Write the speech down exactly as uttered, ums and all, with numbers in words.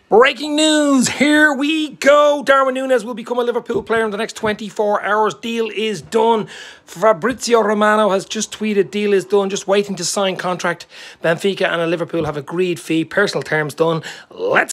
Breaking news, here we go. Darwin Nunez will become a Liverpool player in the next twenty-four hours. Deal is done. Fabrizio Romano has just tweeted, deal is done, just waiting to sign contract. Benfica and Liverpool have agreed fee, personal terms done. Let's